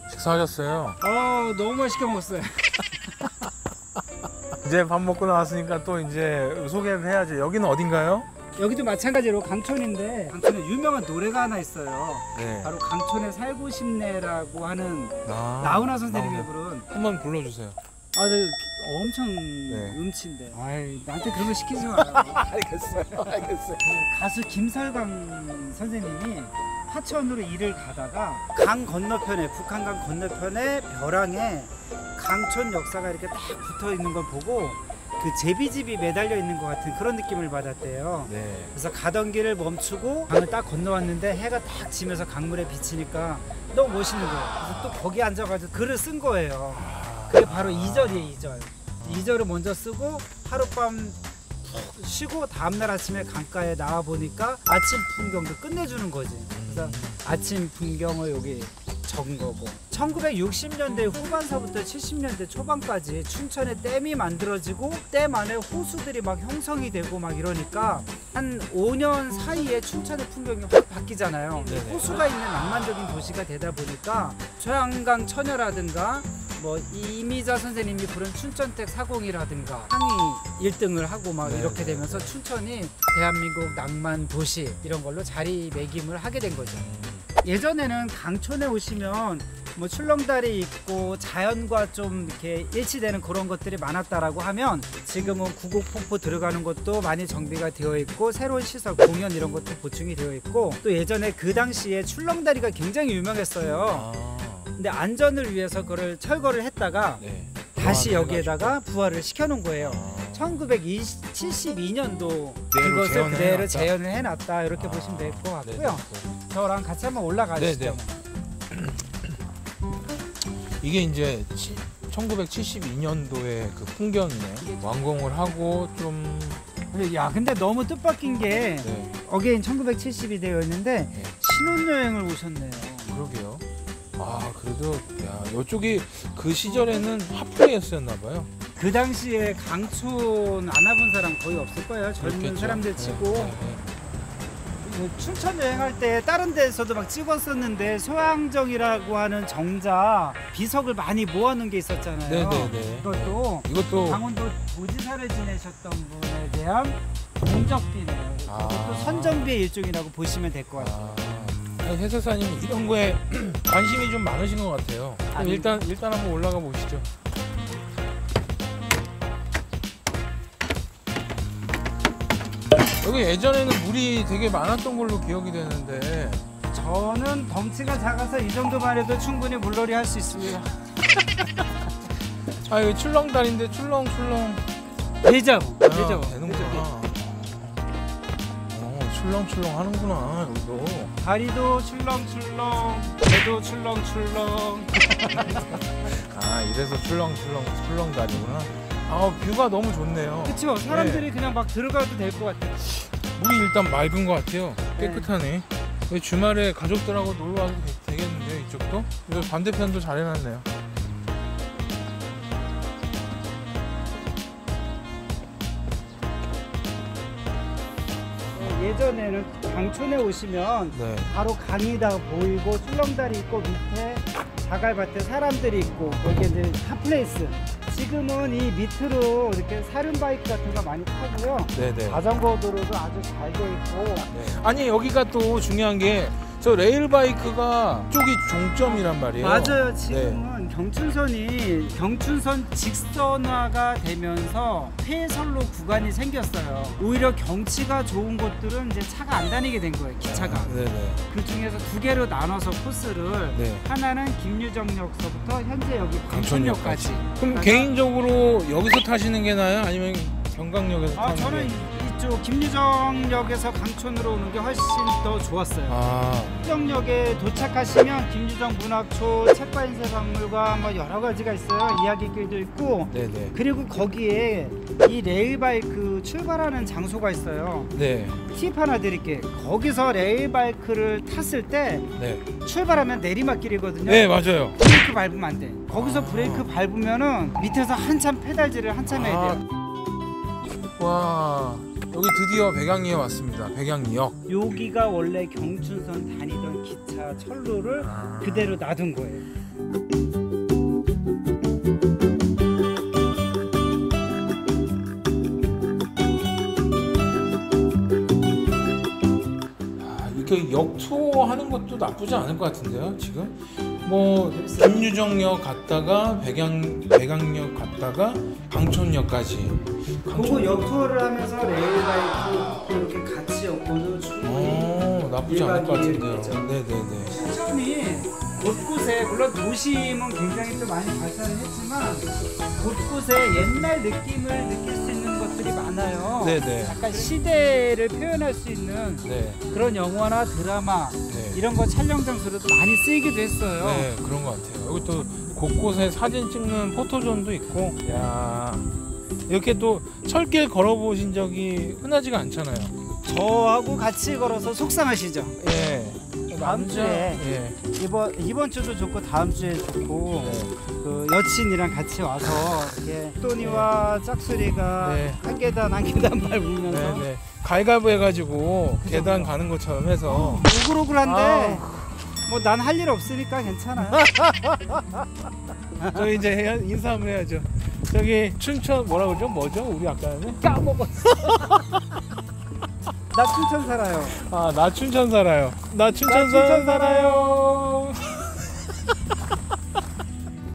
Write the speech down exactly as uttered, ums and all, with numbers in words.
식사하셨어요? 어 너무 맛있게 먹었어요. 이제 밥 먹고 나왔으니까 또 이제 소개를 해야지. 여기는 어딘가요? 여기도 마찬가지로 강촌인데 강촌에 유명한 노래가 하나 있어요. 네. 바로 강촌에 살고 싶네라고 하는 아, 나훈아 선생님이 나훈아. 부른. 한번 불러주세요. 아, 네, 엄청 네. 음치인데. 아이, 나한테 그런 거 시키지 마요. 알겠어요. 알겠어요. 가수 김설광 선생님이 하천으로 일을 가다가 강 건너편에, 북한강 건너편에 벼랑에 강촌 역사가 이렇게 딱 붙어 있는 걸 보고 그 제비집이 매달려 있는 것 같은 그런 느낌을 받았대요. 네. 그래서 가던 길을 멈추고 강을 딱 건너왔는데 해가 딱 지면서 강물에 비치니까 너무 멋있는 거예요. 그래서 또 거기 앉아가지고 글을 쓴 거예요. 그게 바로 이 절이에요. 이 절. 이 절을 먼저 쓰고 하룻밤 푹 쉬고 다음날 아침에 강가에 나와 보니까 아침 풍경도 끝내주는 거지. 그래서 아침 풍경을 여기 적은 거고, 천구백육십 년대 후반서부터 칠십 년대 초반까지 춘천에 댐이 만들어지고 댐 안에 호수들이 막 형성이 되고 막 이러니까 한 오 년 사이에 춘천의 풍경이 확 바뀌잖아요. 네네. 호수가 있는 낭만적인 도시가 되다 보니까 소양강 처녀라든가 뭐 이미자 선생님이 부른 춘천택 사공이라든가 상위 일 등을 하고 막 네, 이렇게 네, 되면서 네. 춘천이 대한민국 낭만 도시 이런 걸로 자리매김을 하게 된 거죠. 예전에는 강촌에 오시면 뭐 출렁다리 있고 자연과 좀 이렇게 일치되는 그런 것들이 많았다라고 하면 지금은 구곡폭포 들어가는 것도 많이 정비가 되어 있고 새로운 시설 공연 이런 것도 보충이 되어 있고 또 예전에 그 당시에 출렁다리가 굉장히 유명했어요. 아, 근데 안전을 위해서 그걸 철거를 했다가 네. 다시 아, 여기에다가 부활을 시켜놓은 거예요. 아, 천구백칠십이 년도 그대로 이것을 재현을 그대로 해놨다. 재현을 해놨다 이렇게 아, 보시면 될 것 같고요. 네네. 저랑 같이 한번 올라가시죠. 네네. 이게 이제 천구백칠십이 년도의 그 풍경이네. 완공을 하고 좀 야 근데 너무 뜻밖인 게 네, 어게인 천구백칠십이 되어 있는데 네. 신혼여행을 오셨네요. 그러게요. 아 그래도 야 이쪽이 그 시절에는 핫플레이스였나 봐요. 그 당시에 강촌 안 와본 사람 거의 없을 거예요. 젊은 그렇겠죠. 사람들 네, 치고 네, 네. 뭐 춘천 여행할 때 다른 데서도 막 찍었었는데 소양정이라고 하는 정자 비석을 많이 모아놓은 게 있었잖아요. 네네네. 이것도 이것도 강원도 도지사를 지내셨던 분에 대한 공적비네요. 아. 이것도 선정비의 일종이라고 보시면 될 것 같아요. 아, 아니, 해설사님 이런 거에 관심이 좀 많으신 것 같아요. 그럼 아니, 일단 일단 한번 올라가 보시죠. 여기 예전에는 물이 되게 많았던 걸로 기억이 되는데. 저는 덩치가 작아서 이 정도만 해도 충분히 물놀이 할 수 있습니다. 아 여기 출렁다리인데 출렁출렁. 예정, 아, 예정, 되는구나. 어 출렁출렁 하는구나 여기도. 다리도 출렁출렁, 배도 출렁출렁. 아 이래서 출렁출렁 출렁다리구나. 아 뷰가 너무 좋네요. 그렇죠. 사람들이 그냥 막 들어가도 될 것 같아요. 물이 일단 맑은 것 같아요. 네. 깨끗하네. 여기 주말에 가족들하고 놀러 와도 되- 되겠는데요, 이쪽도? 여기 반대편도 잘 해놨네요. 예전에는 강촌에 오시면 네. 바로 강이 다 보이고 출렁다리 있고 밑에 자갈밭에 사람들이 있고 거기에 이제 핫플레이스. 지금은 이 밑으로 이렇게 사륜바이크 같은 거 많이 타고요. 네네. 자전거 도로도 아주 잘 돼 있고. 네. 아니, 여기가 또 중요한 게, 저 레일바이크가 쪽이 종점이란 말이에요. 맞아요. 지금은 경춘선이 경춘선 직선화가 되면서 폐선로 구간이 생겼어요. 오히려 경치가 좋은 곳들은 이제 차가 안 다니게 된 거예요. 기차가. 아, 네네. 그 중에서 두 개로 나눠서 코스를 네. 하나는 김유정역서부터 현재 여기 광천역까지. 그럼 그러니까- 개인적으로 여기서 타시는 게 나아요? 아니면 경강역에서 아 타는 저는 게? 이쪽 김유정역에서 강촌으로 오는 게 훨씬 더 좋았어요. 아, 김유정역에 도착하시면 김유정 문학초, 책과인쇄박물관 뭐 여러 가지가 있어요. 이야기길도 있고. 네네. 그리고 거기에 이 레일바이크 출발하는 장소가 있어요. 네. 팁 하나 드릴게. 거기서 레일바이크를 탔을 때 네. 출발하면 내리막길이거든요. 네, 맞아요. 브레이크 밟으면 안 돼. 거기서 아. 브레이크 밟으면은 밑에서 한참 페달질을 한참 해야 돼요. 와, 여기 드디어 백양리에 왔습니다. 백양리역. 여기가 원래 경춘선 다니던 기차 철로를 아. 그대로 놔둔 거예요. 아, 이렇게 역투어 하는 것도 나쁘지 않을 것 같은데요, 지금? 뭐 김유정역 갔다가 백양 백양역 갔다가 강촌역까지. 그거 역투어를 하면서 레일바이크 이렇게 같이 엮어도 충분히 어, 나쁘지 않을 것 같은데요. 일박이일이죠. 네네네. 시점이 곳곳에 물론 도심은 굉장히 또 많이 발전을 했지만 곳곳에 옛날 느낌을 느낄 수 있는 것들이 많아요. 네네. 약간 시대를 표현할 수 있는 네. 그런 영화나 드라마 네. 이런 거 촬영 장소로도 많이 쓰이기도 했어요. 네, 그런 것 같아요. 여기 또 곳곳에 사진 찍는 포토존도 있고, 야 이렇게 또 철길 걸어보신 적이 흔하지가 않잖아요. 저하고 같이 걸어서 속상하시죠? 예. 다음 주에 예. 이번 이번 주도 좋고 다음 주에 좋고 네. 그 여친이랑 같이 와서 이렇게 또니와 짝수리가 네. 한 계단 한 계단 밟으면서 네네. 가위가위보 해가지고 계단 가는 것처럼 해서. 오글오글한데 뭐 난 할 일 없으니까 괜찮아요. 저희 이제 해야, 인사 한번 해야죠. 저기 춘천 뭐라 그러죠? 뭐죠? 우리 아까는 까먹었어. 나 춘천 살아요. 아, 나 춘천 살아요. 나 춘천, 나 춘천 살아요.